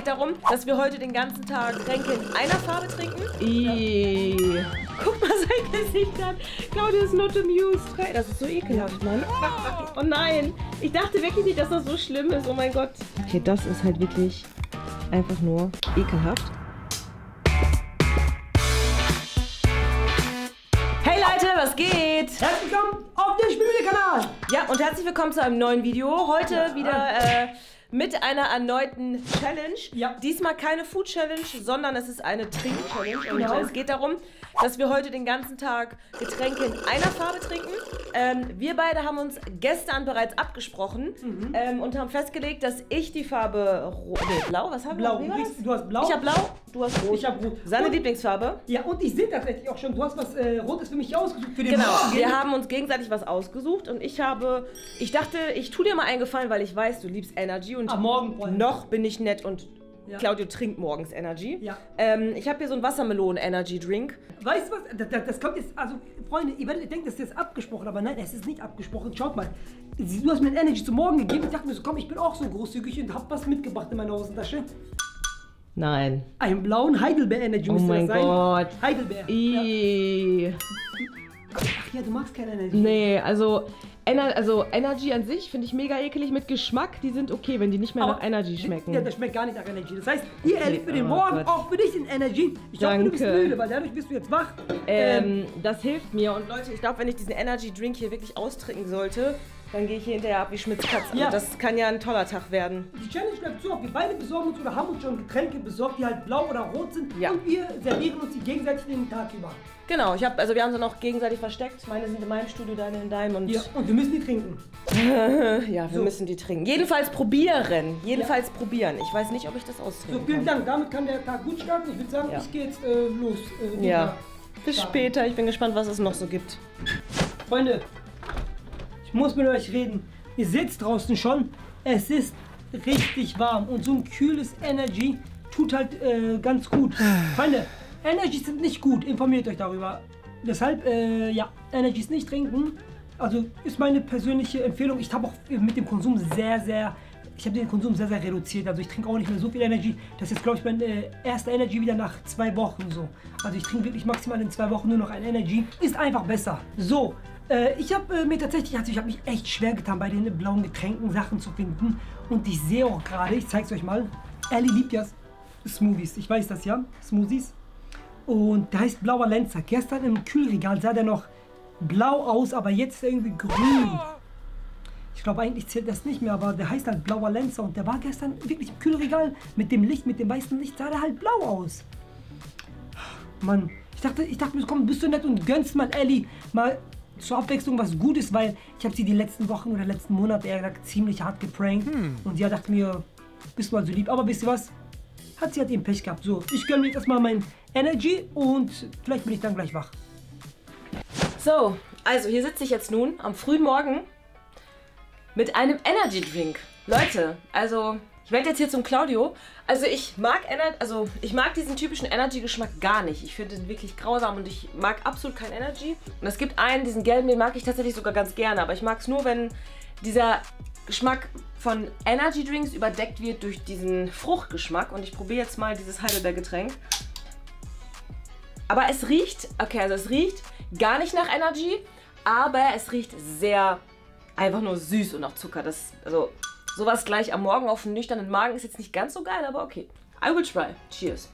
geht darum, dass wir heute den ganzen Tag Getränke in einer Farbe trinken. Ja. Guck mal sein Gesicht an. Claudia ist not amused. Das ist so ekelhaft, Mann. Oh nein. Ich dachte wirklich nicht, dass das so schlimm ist. Oh mein Gott. Okay, das ist halt wirklich einfach nur ekelhaft. Hey Leute, was geht? Herzlich willkommen auf dem Spielekanal. Ja, und herzlich willkommen zu einem neuen Video. Heute wieder mit einer erneuten Challenge. Ja. Diesmal keine Food Challenge, sondern es ist eine Trink-Challenge. Und Genau. es geht darum, dass wir heute den ganzen Tag Getränke in einer Farbe trinken. Wir beide haben uns gestern bereits abgesprochen und haben festgelegt, dass ich die Farbe blau, was haben Blau. wir? Du hast blau. Ich habe blau, du hast rot. Ich habe rot. Seine Und- Lieblingsfarbe. Ja, und ich sehe tatsächlich auch schon, du hast was Rotes für mich ausgesucht. Für den Genau, Morgen. wir haben uns gegenseitig was ausgesucht und ich dachte, ich tue dir mal einen Gefallen, weil ich weiß, du liebst Energy und Am Morgen vor allem. noch bin ich nett und Ja. Claudio trinkt morgens Energy. Ja. Ich habe hier so einen Wassermelonen-Energy-Drink. Weißt du was? Das kommt jetzt, also Freunde, ihr werdet denken, das ist jetzt abgesprochen, aber nein, es ist nicht abgesprochen. Schaut mal, du hast mir ein Energy zum Morgen gegeben. Ich dachte mir so, komm, ich bin auch so großzügig und hab was mitgebracht in meiner Hosentasche. Nein. Einen blauen Heidelbeer-Energy Oh müsste mein das sein. Gott. Heidelbeer. Ja. Ih. Ach ja, du magst kein Energy. Nee, also Energy an sich finde ich mega ekelig mit Geschmack. Die sind okay, wenn die nicht mehr nach Energy schmecken. Ja, das schmeckt gar nicht nach Energy. Das heißt, ihr Okay, für den oh Morgen Gott. auch für dich in Energy. Ich hoffe, du bist Danke. müde, weil dadurch bist du jetzt wach. Das hilft mir und Leute, ich glaube, wenn ich diesen Energy-Drink hier wirklich austrinken sollte, dann gehe ich hier hinterher ab wie Schmitz Katz. Ja. Also das kann ja ein toller Tag werden. Die Challenge bleibt so, wir beide besorgen uns oder haben uns schon Getränke besorgt, die halt blau oder rot sind. Ja. Und wir servieren uns die gegenseitig den Tag über. Genau, wir haben sie dann auch gegenseitig versteckt. Meine sind in meinem Studio, deine in deinem und Ja, und wir müssen die trinken. ja, wir So. müssen die trinken. Jedenfalls probieren. Jedenfalls probieren. Ich weiß nicht, ob ich das So, austrinken vielen kann. Dank. Damit kann der Tag gut starten. Ich würde sagen, Ja. ich gehe jetzt los. Ja. Bis starten. später. Ich bin gespannt, was es noch so gibt. Freunde, ich muss mit euch reden. Ihr seht draußen schon, es ist richtig warm und so ein kühles Energy tut halt ganz gut. Freunde, Energys sind nicht gut, informiert euch darüber. Deshalb, ja, Energys nicht trinken. Also ist meine persönliche Empfehlung. Ich habe auch mit dem Konsum ich habe den Konsum sehr reduziert. Also ich trinke auch nicht mehr so viel Energy. Das ist, glaube ich, mein erster Energy wieder nach 2 Wochen so. Also ich trinke wirklich maximal in 2 Wochen nur noch ein Energy. Ist einfach besser. So, ich habe mir tatsächlich, also ich habe mich echt schwer getan, bei den blauen Getränken Sachen zu finden. Und ich sehe auch gerade, ich zeige es euch mal, Ellie liebt ja Smoothies. Ich weiß das ja, Smoothies. Und der heißt Blauer Lenzer. Gestern im Kühlregal sah der noch blau aus, aber jetzt ist er irgendwie grün. Ich glaube, eigentlich zählt das nicht mehr, aber der heißt halt Blauer Lenzer. Und der war gestern wirklich im Kühlregal mit dem Licht, mit dem weißen Licht, sah der halt blau aus. Mann, ich dachte mir, komm, bist du nett und gönnst mal Ellie mal zur Abwechslung was Gutes, weil ich habe sie die letzten Wochen oder letzten Monate eher gesagt ziemlich hart geprankt. Und sie dachte mir, bist du mal so lieb. Aber wisst ihr was? Sie hat eben Pech gehabt. So, ich gönne mir jetzt erstmal mein Energy und vielleicht bin ich dann gleich wach. So, also hier sitze ich jetzt nun am frühen Morgen mit einem Energy Drink. Leute, also ich werde jetzt hier zum Claudio. Also ich mag diesen typischen Energy-Geschmack gar nicht. Ich finde den wirklich grausam und ich mag absolut kein Energy. Und es gibt einen, diesen gelben, den mag ich tatsächlich sogar ganz gerne. Aber ich mag es nur, wenn dieser Geschmack von Energy Drinks überdeckt wird durch diesen Fruchtgeschmack. Und ich probiere jetzt mal dieses Heidelbeer-Getränk. Aber es riecht, okay, also es riecht gar nicht nach Energy, aber es riecht sehr einfach nur süß und nach Zucker. Also sowas gleich am Morgen auf einen nüchternen Magen ist jetzt nicht ganz so geil, aber okay. I will try. Cheers.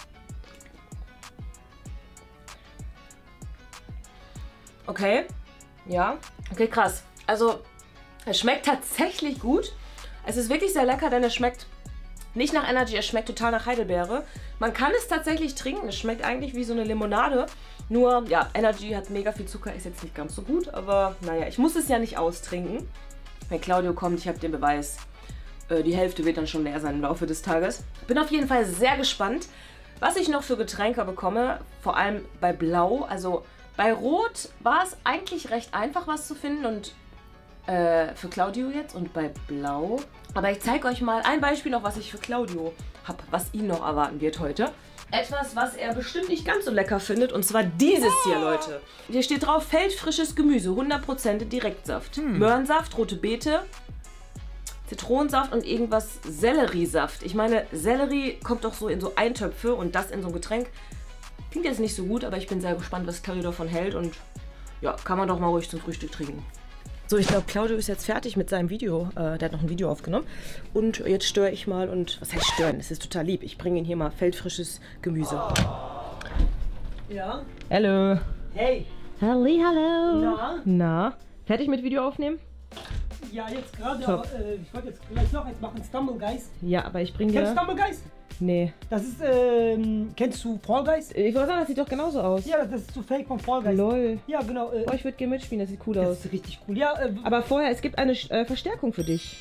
Okay, ja, okay, krass. Also es schmeckt tatsächlich gut. Es ist wirklich sehr lecker, denn es schmeckt nicht nach Energy, es schmeckt total nach Heidelbeere. Man kann es tatsächlich trinken, es schmeckt eigentlich wie so eine Limonade. Nur, ja, Energy hat mega viel Zucker, ist jetzt nicht ganz so gut, aber naja, ich muss es ja nicht austrinken. Wenn Claudio kommt, ich habe den Beweis, die Hälfte wird dann schon leer sein im Laufe des Tages. Bin auf jeden Fall sehr gespannt, was ich noch für Getränke bekomme, vor allem bei Blau. Also bei Rot war es eigentlich recht einfach, was zu finden und für Claudio jetzt und bei Blau. Aber ich zeige euch mal ein Beispiel noch, was ich für Claudio habe, was ihn noch erwarten wird heute. Etwas, was er bestimmt nicht ganz so lecker findet, und zwar dieses hier, Leute. Hier steht drauf, feldfrisches Gemüse, 100% Direktsaft. Möhrensaft, rote Beete, Zitronensaft und irgendwas Selleriesaft. Ich meine, Sellerie kommt doch so in so Eintöpfe und das in so ein Getränk. Klingt jetzt nicht so gut, aber ich bin sehr gespannt, was Claudio davon hält und ja, kann man doch mal ruhig zum Frühstück trinken. So, ich glaube, Claudio ist jetzt fertig mit seinem Video. Der hat noch ein Video aufgenommen. Und jetzt störe ich mal und... Was heißt stören? Das ist total lieb. Ich bringe ihm hier mal feldfrisches Gemüse. Ja? Hallo. Hey. Halli, hallo. Na? Na? Fertig mit Video aufnehmen? Ja, jetzt gerade, aber ich wollte jetzt gleich noch eins machen. Stumble Guys. Ja, aber ich bringe dir... Kennst du Stumble Guys? Nee. Das ist, kennst du Fall Guys? Ich wollte sagen, das sieht doch genauso aus. Ja, das ist so Fake von Fall Guys. Lol. Ja, genau. Boah, ich würde gerne mitspielen, das sieht cool aus. Das ist richtig cool. Ja, Aber vorher, es gibt eine Verstärkung für dich.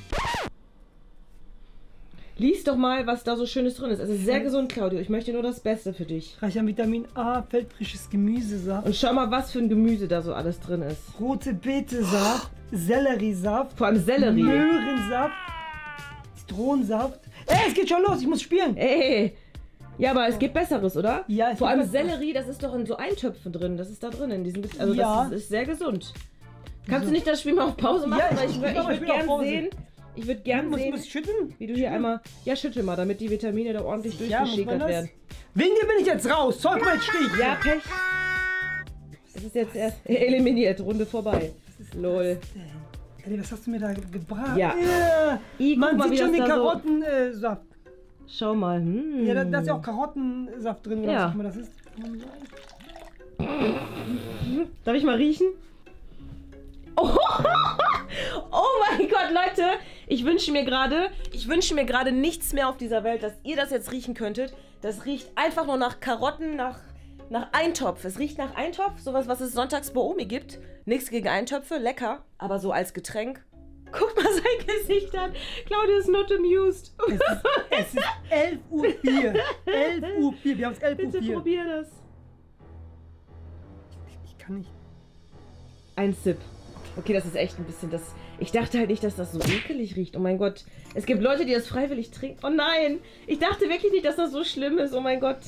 Lies doch mal, was da so Schönes drin ist. Es ist sehr gesund, Claudio. Ich möchte nur das Beste für dich. reich an Vitamin A, feldfrisches Gemüsesaft, Und schau mal, was für ein Gemüse da so alles drin ist. rote Betesaft, Selleriesaft, Vor allem Sellerie. Möhrensaft, Zitronensaft. Ey, es geht schon los, ich muss spielen. Ey! Ja, aber es gibt Besseres, oder? Ja, es Vor gibt allem Besseres. Sellerie, das ist doch in so Eintöpfen drin. Das ist da drin in diesem. Also Ja. das ist sehr gesund. Kannst du nicht das Spiel mal auf Pause machen? Ja, Weil ich ich mach das würde Spiel auf gern Pause. sehen. Ich würde gern Muss sehen, ich schütteln? wie du hier einmal. Ja, schüttel mal, damit die Vitamine da ordentlich Ja, muss man durchgeschickert das? werden. Wegen dir bin ich jetzt raus. Zeug mein Stich. Ja, Pech. Es ist jetzt erst eliminiert, Runde vorbei. Lol. Ey, was hast du mir da gebracht? Ja. Guck Man mal, wie sieht schon das den da so- Karottensaft. Schau mal. Ja, da ist ja auch Karottensaft drin, oder Ja. was auch immer das ist. Darf ich mal riechen? Oh, oh mein Gott, Leute! Ich wünsche mir gerade nichts mehr auf dieser Welt, dass ihr das jetzt riechen könntet. Das riecht einfach nur nach Karotten, nach Eintopf. Es riecht nach Eintopf, sowas, was es sonntags bei Omi gibt. Nichts gegen Eintöpfe, lecker, aber so als Getränk. Guck mal sein Gesicht an. Claudia is not amused. Es ist 11:04 Uhr. 11:04 Uhr. Wir haben es 11:04 Bitte Uhr. probier das. Ich kann nicht. Ein Sip. Okay, das ist echt ein bisschen das... Ich dachte halt nicht, dass das so ekelig riecht. Oh mein Gott. Es gibt Leute, die das freiwillig trinken. Oh nein. Ich dachte wirklich nicht, dass das so schlimm ist. Oh mein Gott.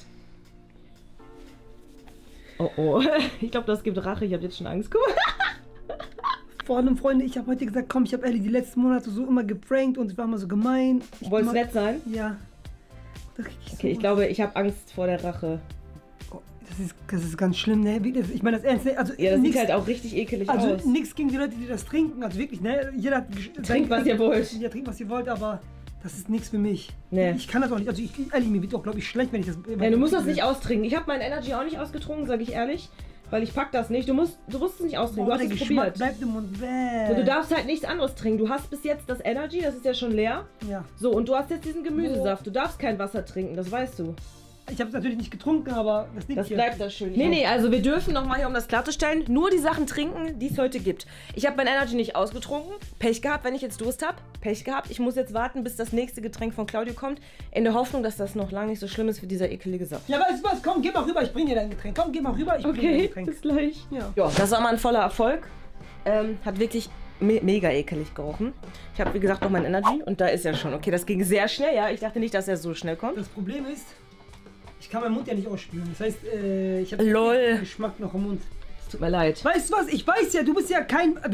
Oh oh. Ich glaube, das gibt Rache. Ich habe jetzt schon Angst. Guck mal. Vor allem, Freunde, ich habe heute gesagt, komm, ich habe Ellie die letzten Monate so immer geprankt und ich war immer so gemein. Wolltest nett sein? Ja. Da krieg ich Okay, ich so- glaube, ich habe Angst vor der Rache. Oh, das ist ganz schlimm, ne? Ich meine das ernst, ne? Also, Ja, das nix, sieht halt auch richtig ekelig also aus. nichts gegen die Leute, die das trinken. Also wirklich, ne? Jeder hat Trinkt, was ihr wollt. Ja, trinkt, was ihr wollt, aber das ist nichts für mich. Nee. Ich kann das auch nicht. Also, Ellie, mir wird auch, glaube ich, schlecht, wenn ich das... Ja, du musst das nicht austrinken. Ich habe mein Energy auch nicht ausgetrunken, sage ich ehrlich. Weil ich pack das nicht. Du musst es nicht austrinken. Boah, Du hast der es Geschmack probiert. bleibt im Mund weg. Und du darfst halt nichts anderes trinken. Du hast bis jetzt das Energy, das ist ja schon leer. Ja. So, und du hast jetzt diesen Gemüsesaft. Du darfst kein Wasser trinken, das weißt du. Ich habe es natürlich nicht getrunken, aber das liegt Das hier. bleibt da schön. Nee, also wir dürfen nochmal hier, um das klarzustellen, nur die Sachen trinken, die es heute gibt. Ich habe mein Energy nicht ausgetrunken. Pech gehabt, wenn ich jetzt Durst habe. Pech gehabt. Ich muss jetzt warten, bis das nächste Getränk von Claudio kommt. In der Hoffnung, dass das noch lange nicht so schlimm ist wie dieser ekelige Saft. Ja, weißt du was? Komm, geh mal rüber, ich bring dir dein Getränk. Komm, geh mal rüber, ich bring dir dein Okay, Getränk. bis gleich. Ja. Ja, das war mal ein voller Erfolg. Hat wirklich mega ekelig gerochen. Ich habe, wie gesagt, noch mein Energy und da ist er schon. Okay, das ging sehr schnell, ja. Ich dachte nicht, dass er so schnell kommt. Das Problem ist, ich kann meinen Mund ja nicht ausspülen. Das heißt, ich habe Lol. den Geschmack noch im Mund. Es tut mir leid. Weißt du was? Ich weiß ja, du bist ja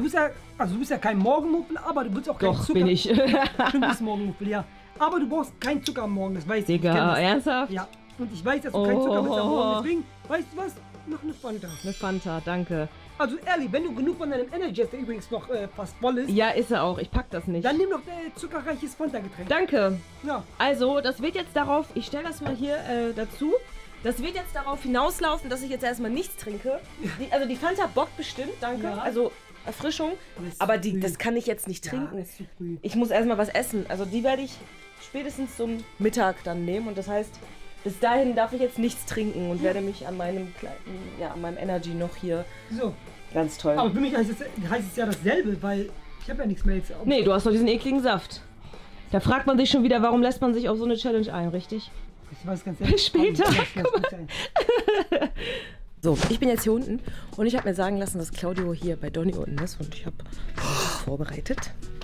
kein Morgenmuffel, aber du willst auch kein Doch, Zucker. bin ich. Stimmt, du bist Morgenmuffel, ja. Aber du brauchst keinen Zucker am Morgen, das weiß ich. Ich kenn Digga, das. ernsthaft? Ja. Und ich weiß, dass du keinen Zucker willst am Morgen. Deswegen, weißt du was? Mach eine Fanta. Eine Fanta, danke. Also ehrlich, wenn du genug von deinem Energy hast, der übrigens noch fast voll ist, Ja, ist er auch. Ich pack das nicht. dann nimm doch zuckerreiches Fanta-Getränk. Danke. Ja. Also, das wird jetzt darauf, ich stelle das mal hier dazu. Das wird jetzt darauf hinauslaufen, dass ich jetzt erstmal nichts trinke. Also die Fanta bockt bestimmt, danke. Ja. Also Erfrischung. Aber es ist Aber zu früh. das kann ich jetzt nicht Ja, trinken. ist zu früh. Ich muss erstmal was essen. Also die werde ich spätestens zum Mittag dann nehmen. Und das heißt, bis dahin darf ich jetzt nichts trinken und werde mich an meinem kleinen, ja, an meinem Energy noch hier. So. Ganz toll. Aber für mich heißt es ja dasselbe, weil ich habe ja nichts mehr jetzt. Nee, du hast doch diesen ekligen Saft. Da fragt man sich schon wieder, warum lässt man sich auf so eine Challenge ein, richtig? Ich weiß ganz ehrlich. Später, Aber ich lass gut sein. So, ich bin jetzt hier unten und ich habe mir sagen lassen, dass Claudio hier bei Donny unten ist und ich habe was vorbereitet.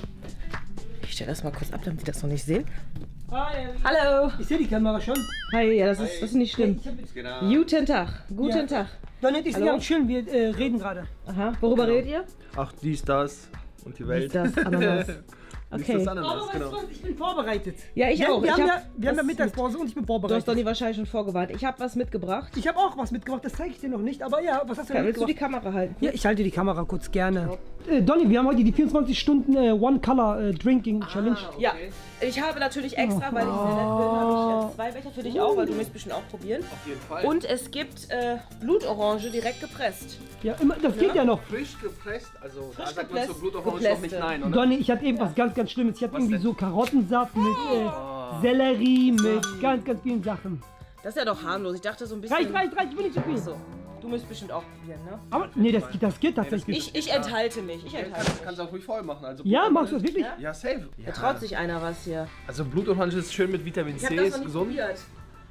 Ich stelle das mal kurz ab, damit die das noch nicht sehen. Hi, Hallo! ich sehe die Kamera schon. Hi, ja, das ist nicht schlimm. Ich hab jetzt, Guten Tag, guten Ja. Tag. Donny und ich sind Hallo? ja am Chillen, wir reden gerade. Aha, worüber redet ihr? Ach, dies, das und die Ist Welt. das, Ananas. Okay. Nicht das Ananas, Aber weißt du was, ich bin vorbereitet. Ja, ich auch. Wir haben was ja Mittagspause und ich bin Du hast vorbereitet. Donny wahrscheinlich schon vorgewarnt. Ich habe was mitgebracht. Ich habe auch was mitgebracht, das zeige ich dir noch nicht. Aber ja, was hast du denn Willst du die mitgebracht? Kamera halten? Ja, ich halte die Kamera kurz gerne. Donny, wir haben heute die 24 Stunden One-Color Drinking Challenge. Ja. Ich habe natürlich extra, weil ich sehr nett bin, habe ich 2 Becher für dich auch, weil du möchtest bestimmt auch probieren. Auf jeden Fall. Und es gibt Blutorange direkt gepresst. Ja, immer, das geht ja noch. Frisch gepresst, also da Frisch sagt man zur gepresst- Blutorange noch nicht gepresste. nein, oder? Donny, ich hatte eben was ganz, ganz Schlimmes. Ich hatte irgendwie denn? so Karottensaft mit Sellerie, mit ganz, ganz vielen Sachen. Das ist ja doch harmlos. Ich dachte so ein bisschen... Reicht, ich will nicht zu viel. So. Du musst bestimmt auch probieren, ne? Aber nee, das geht tatsächlich. Ich enthalte mich. Kannst du auch ruhig voll machen. Also Ja, machst du das wirklich? Ja, safe. Da traut sich einer was hier. Also Blutorange ist schön mit Vitamin Ich C, habe das noch ist nicht gesund. probiert.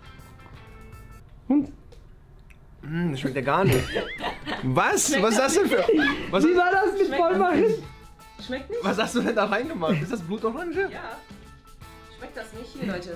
Und? Das schmeckt ja gar nicht. Was? Was ist das denn für... Was, Wie war das mit Schmeckt Vollmachen? Schmeckt nicht? was hast du denn da reingemacht? Ist das Blutorange? Ja. Schmeckt das nicht hier, Leute?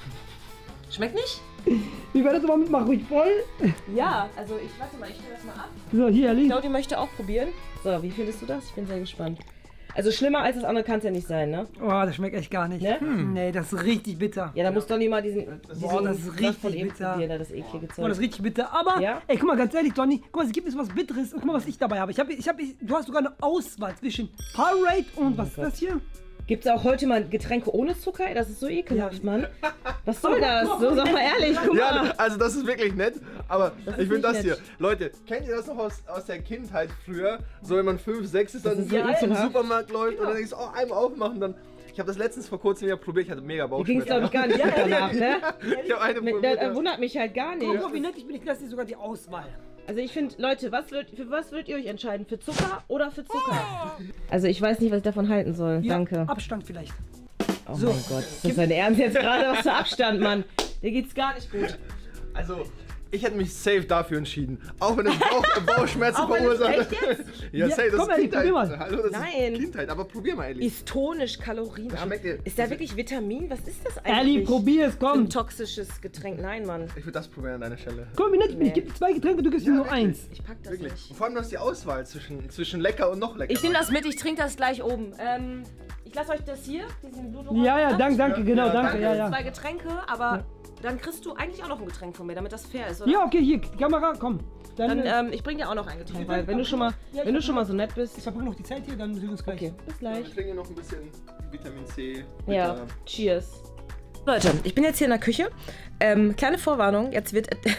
Schmeckt nicht? Wie war das aber mit Mach ruhig voll? Ja, also warte mal, ich stelle das mal ab. So, hier, lieb. Claudia möchte auch probieren. So, wie findest du das? Ich bin sehr gespannt. Also schlimmer als das andere kann es ja nicht sein, ne? Oh, das schmeckt echt gar nicht. Ne? Nee, das ist richtig bitter. Ja, da muss Donny mal diesen Boah, das ist richtig von eben bitter. probieren, das eklige Zeug. Boah, das ist richtig bitter. Aber, Ja? ey, guck mal, ganz ehrlich, Donny, guck mal, es gibt jetzt was Bitteres. Und guck mal, was ich dabei habe. Du hast sogar eine Auswahl zwischen Powerade und was ist das hier? Gibt es auch heute mal Getränke ohne Zucker? Das ist so ekelhaft, Mann. Was soll das? So, sag mal ehrlich, guck Ja, mal. also das ist wirklich nett, aber ich nicht finde das nett. hier. Leute, kennt ihr das noch aus der Kindheit früher? So wenn man 5, 6 ist, dann ist so zum ekelhaft. Supermarkt läuft und dann denkst du, oh, einmal aufmachen, dann... Ich habe das letztens vor kurzem wieder probiert, ich hatte mega Ging es, glaube Bauchschmerzen. ich, gar nicht gut danach, ne? Ich habe eine Das wundert mich halt gar Guck nicht. mal, wie nett ich bin. Ich lasse dir sogar die Auswahl. Also ich finde, Leute, für was würdet ihr euch entscheiden? Für Zucker oder für Zucker? Also ich weiß nicht, was ich davon halten soll. Ja, Danke. Abstand vielleicht. Oh so. mein Gott, ist das dein Ernst jetzt gerade? Was für Abstand, Mann? Dir geht's gar nicht gut. Also, ich hätte mich safe dafür entschieden. Auch wenn es Bauchschmerzen Auch wenn es verursacht. echt Ja, safe, das komm, ist Elli, probier mal. Kindheit. Hallo, das Nein. ist Kindheit, aber probier mal, Elli. Ist tonisch kalorienarm. schmeckt dir- Ist da wirklich Vitamin? Was ist das Elli, eigentlich? probier es, Ein komm. toxisches Getränk. Nein, Mann. Ich würde das probieren an deiner Stelle. Guck mal, wie nett ich bin. Ich Nee. gebe dir 2 Getränke, du gibst mir nur wirklich. 1. Ich pack das Wirklich. nicht. Und vor allem, du hast die Auswahl zwischen lecker und noch lecker. Ich nehme das mit, ich trinke das gleich oben. Ich lasse euch das hier, diesen Blutorange. Ja, danke, genau, Ja, danke, ja, Das ja. sind 2 Getränke, aber dann kriegst du eigentlich auch noch ein Getränk von mir, damit das fair ist, oder? Ja, okay, hier, Kamera, komm. Dann, Dann, ich bring dir auch noch ein Getränk, weil wenn du schon mal so nett bist. ich verbringe noch die Zeit hier, dann sehen wir uns gleich. Okay, bis gleich. Ich trinke noch ein bisschen Vitamin C. Ja, Bitter. cheers. Leute, ich bin jetzt hier in der Küche. Kleine Vorwarnung, jetzt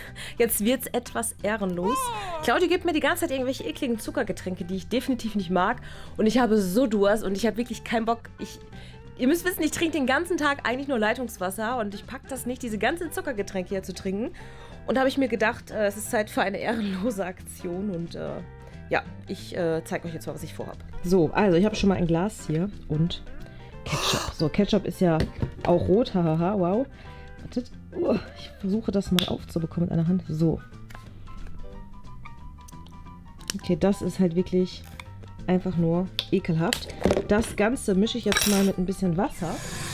wird's etwas ehrenlos. Claudia gibt mir die ganze Zeit irgendwelche ekligen Zuckergetränke, die ich definitiv nicht mag. Und ich habe so Durst und ich habe wirklich keinen Bock. Ihr müsst wissen, ich trinke den ganzen Tag eigentlich nur Leitungswasser und ich pack das nicht, diese ganzen Zuckergetränke hier zu trinken. Und da habe ich mir gedacht, es ist Zeit für eine ehrenlose Aktion und ja, ich zeige euch jetzt mal, was ich vorhabe. So, also ich habe schon mal ein Glas hier und Ketchup. So, Ketchup ist ja auch rot, hahaha, wow. Wartet, ich versuche das mal aufzubekommen mit einer Hand. So. Okay, das ist halt wirklich einfach nur ekelhaft. Das Ganze mische ich jetzt mal mit ein bisschen Wasser.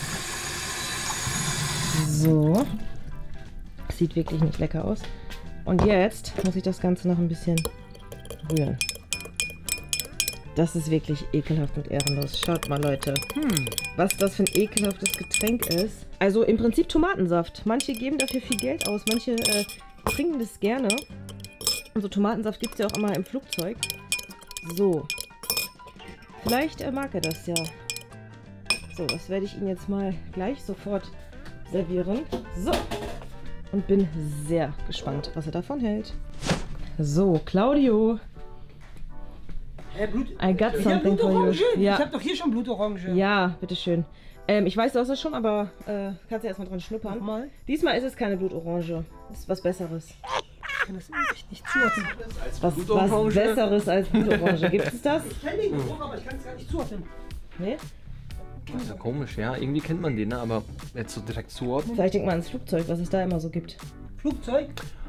So. Sieht wirklich nicht lecker aus. Und jetzt muss ich das Ganze noch ein bisschen rühren. Das ist wirklich ekelhaft und ehrenlos. Schaut mal, Leute, was das für ein ekelhaftes Getränk ist. Also im Prinzip Tomatensaft. Manche geben dafür viel Geld aus, manche trinken das gerne. Und so Tomatensaft gibt es ja auch immer im Flugzeug. So. Vielleicht mag er das ja. So, das werde ich Ihnen jetzt mal gleich sofort servieren. So. Und bin sehr gespannt, was er davon hält. So, Claudio. Blut. I got Ich hab something for you. Blutorange. Ja. Ich hab doch hier schon Blutorange. Ja, bitteschön. Ich weiß, du hast das schon, aber kannst ja erstmal dran schnuppern. Nochmal. Diesmal ist es keine Blutorange. Das ist was Besseres. Ich kann das echt nicht zuordnen. Was Besseres als Blutorange. Gibt es das? Ich kenne den Geruch, aber ich kann es gar nicht zuordnen. Nee? Das ist ja komisch, ja. Irgendwie kennt man den, ne? Aber jetzt so direkt zuordnen. Vielleicht denkt man ans Flugzeug, was es da immer so gibt. Flugzeug?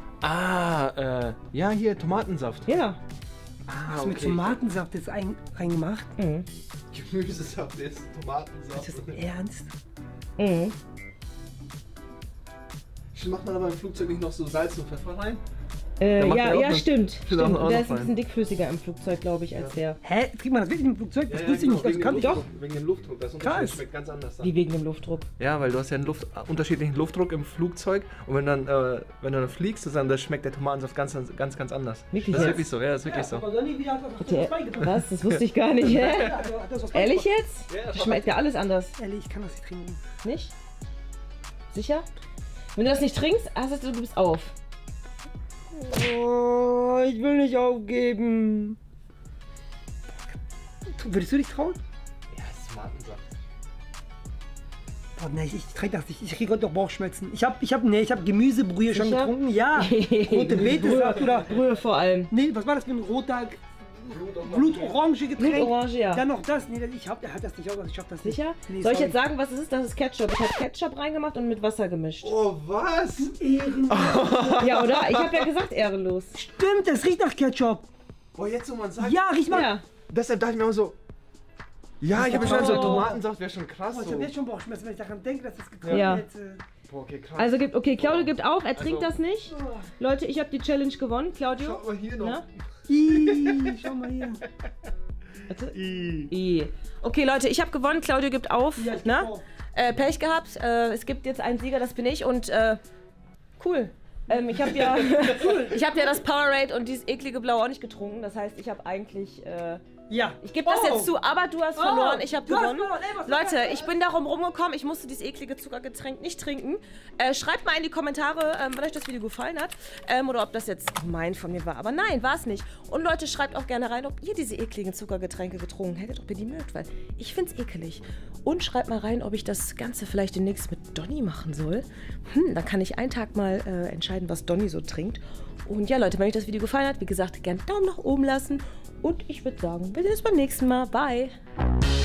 Ja, hier, Tomatensaft. Ja. Hast du mit Tomatensaft jetzt reingemacht? Mhm. Gemüsesaft ist Tomatensaft. Ist das ernst? Mhm. Macht man aber im Flugzeug nicht noch so Salz und Pfeffer rein? macht Ja, er auch ja, noch- stimmt. auch Stimmt. noch Und der ist ein rein. bisschen dickflüssiger im Flugzeug, glaube ich, als der. Hä? Trinkt man das wirklich im Flugzeug? Das wusste ich nicht. Das kann ich doch. Wegen dem Luftdruck. Das Krass. schmeckt ganz anders. Wie wegen dem Luftdruck. Ja, weil du hast ja einen unterschiedlichen Luftdruck im Flugzeug und wenn du dann fliegst, dann schmeckt der Tomatensaft ganz anders. Wirklich Das ist jetzt? wirklich so, ja, das ist wirklich so. Aber Sonny, wie hat er Der, das beigebracht? was? Das wusste ich gar nicht, hä? Hat er das Ehrlich jetzt? Ja, das Schmeckt ja alles anders. Ehrlich, ich kann das nicht trinken. Nicht? Sicher? Wenn du das nicht trinkst, heißt du gibst auf. Oh, ich will nicht aufgeben. Würdest du dich trauen? Ja, das ist Tomatensaft. Boah, nee, ich trinke das nicht. Ich kriege heute noch Bauchschmerzen. Ich hab Gemüsebrühe schon Sicher? getrunken. Ja. Rote Beete oder. Brühe vor allem. Nee, was war das für ein roter Blutorange Getränk? Blutorange, ja. Dann noch das. Nee, er hat das nicht aus. Ich schaff das nicht. Sicher? Nee, Soll ich sorry. jetzt sagen, was es ist? Das ist Ketchup. Ich habe Ketchup reingemacht und mit Wasser gemischt. Oh, was? Ja, oder? Ich habe ja gesagt, ehrenlos. Stimmt, es riecht nach Ketchup. Boah, jetzt wo man sagt. Ja, riech mal. Ja. Deshalb dachte ich mir immer so. Ja, ich habe schon so Oh. Tomatensaft, wäre schon krass. Boah, ich So. hab jetzt schon Bauchschmerzen, wenn ich daran denke, dass das getrunken Ja. hätte. Boah, okay, krass. Also okay, Claudio gibt auf, er trinkt Also- das nicht. Leute, ich habe die Challenge gewonnen. Claudio? Schau mal hier noch. Na? Schau mal hier. Warte. I. Okay, Leute, ich habe gewonnen. Claudio gibt auf. Ja, ich ne? geb auf. Pech gehabt. Es gibt jetzt einen Sieger, das bin ich. Und cool. Ich habe ja, ich hab ja das Powerade und dieses eklige Blau auch nicht getrunken. Das heißt, ich habe eigentlich... Ja. Ich gebe das jetzt zu, aber du hast verloren, ich habe du hast gewonnen. verloren. Ey, was Leute, war das? ich bin darum rumgekommen, ich musste dieses eklige Zuckergetränk nicht trinken. Schreibt mal in die Kommentare, wenn euch das Video gefallen hat oder ob das jetzt gemein von mir war. Aber nein, war es nicht. Und Leute, schreibt auch gerne rein, ob ihr diese ekligen Zuckergetränke getrunken hättet, ob ihr die mögt, weil ich finde es ekelig. Und schreibt mal rein, ob ich das Ganze vielleicht demnächst mit Donny machen soll. Dann kann ich einen Tag mal entscheiden, was Donny so trinkt. Und ja, Leute, wenn euch das Video gefallen hat, wie gesagt, gerne Daumen nach oben lassen. Und ich würde sagen, wir sehen uns beim nächsten Mal. Bye!